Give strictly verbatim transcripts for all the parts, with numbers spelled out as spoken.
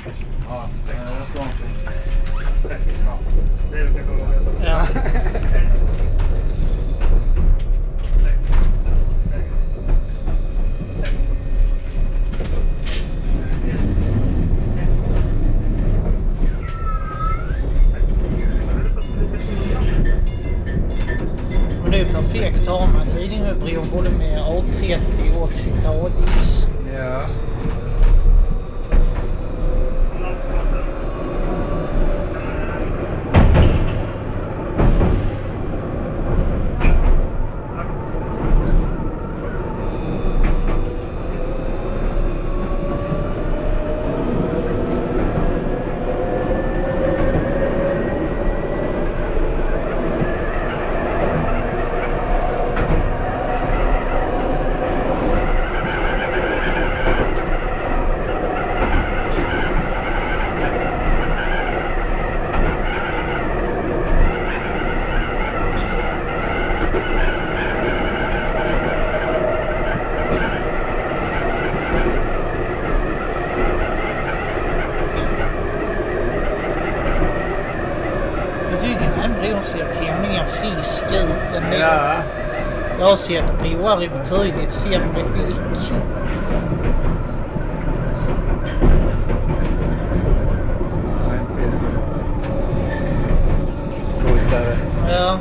Ja, jag står inte. Ja, det är kanske vad jag sa. Ja. Och det är perfekt har man Lidingöbron både med A trettio och Citadis. Ja. Bron ser tämligen frisk ut. Ja. Jag har sett broar i betydligt sämre skick. Ja, inte så fultare. Ja.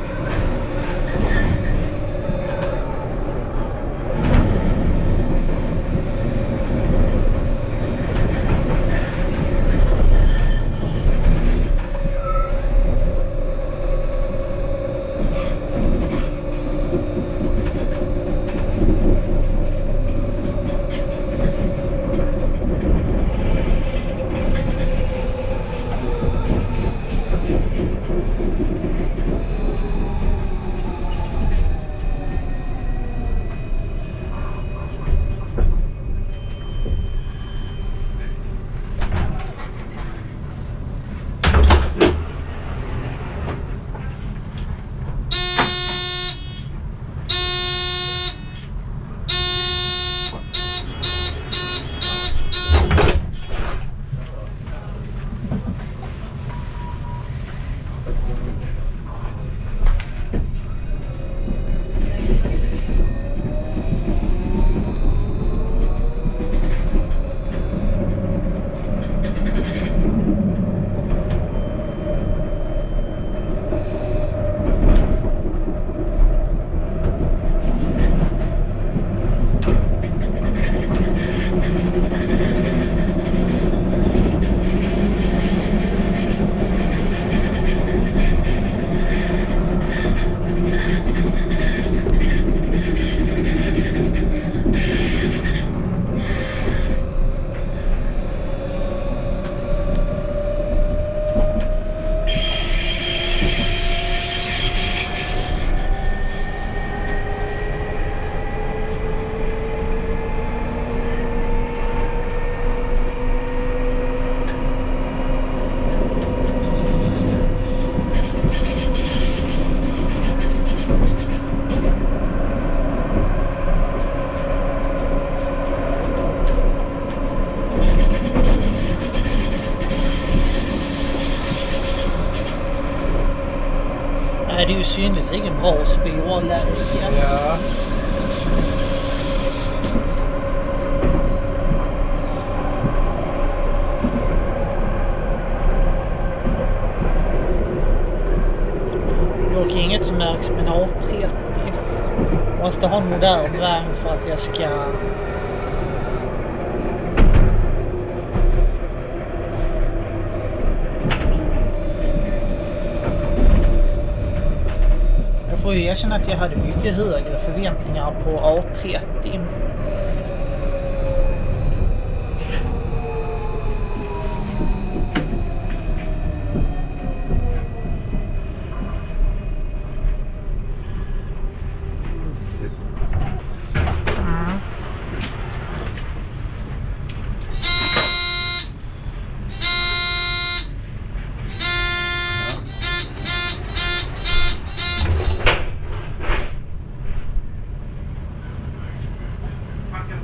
Det är ju synnerligen bra spårläge. Ja. Dock inget som märks med en A trettio. Måste ha en modern vagn för att jag ska... Jag får ju erkänna att jag hade mycket högre förväntningar på A trettio. Man kan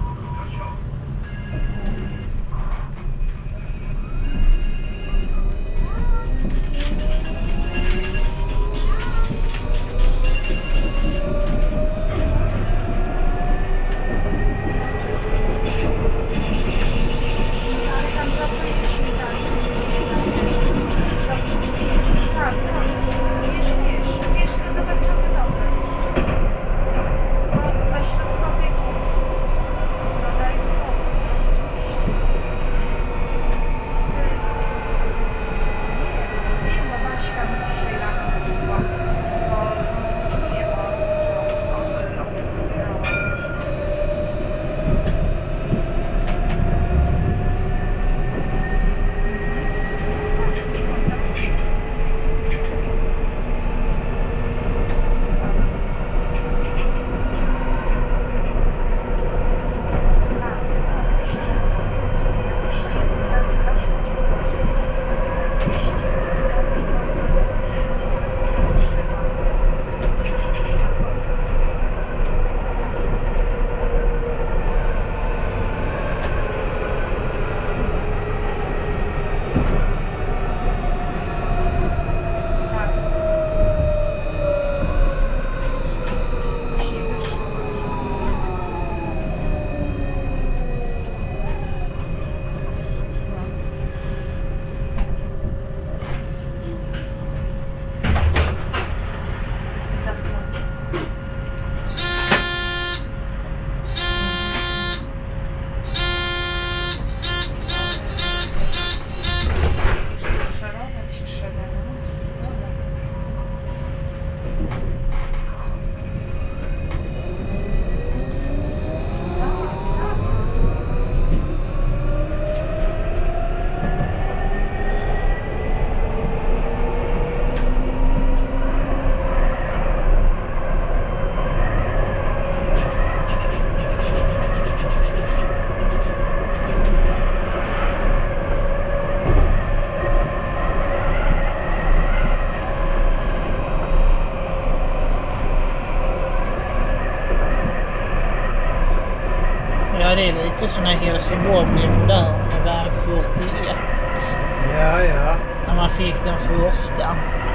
lite som när Helsingborg blev modern med väg fyrtioett. Ja, ja. När man fick den första.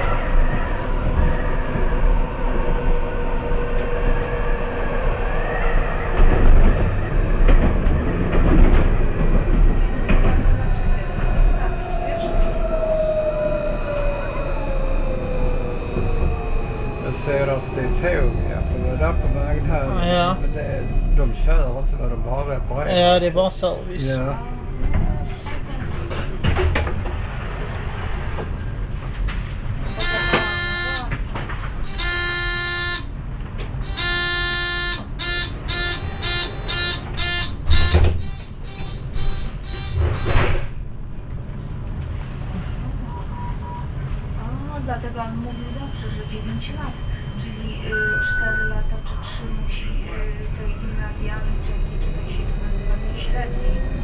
Jag ser att det är tåg, ja. Det var där på vägen här. Ja. Men det, de kör inte, vad de bara reparerar. Ja, det är bara service. Ja. Dlatego on mówił dobrze, że dziewięć lat, czyli y, cztery lata czy trzy musi y, tej gimnazjalnej, czy jak tutaj się to nazywa, tej średniej.